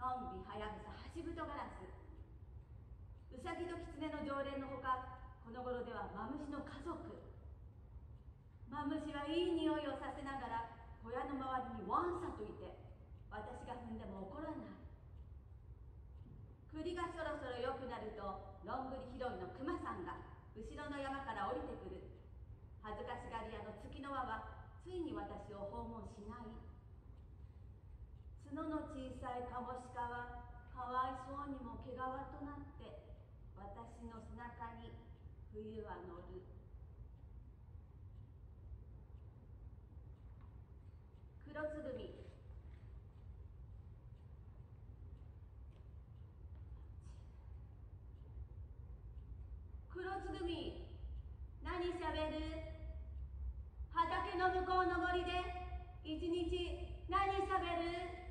トンビ、ハヤブサ、ハシブトガラス、ウサギとキツネの常連のほか、この頃ではマムシの家族。マムシはいい匂いをさせながら小屋の周りにワンサといて、私が踏んでも怒らない。栗がそろそろ良くなると、どんぐり拾いのクマさんが後ろの山から降りてくる。恥ずかしがり屋の月の輪はついに私を訪問しない。角の小さいカモシカはかわいそうにも毛皮となって私の背中に冬は乗る。黒つぐみ、黒つぐみ、何しゃべる？畑の向こうの森で一日何しゃべる？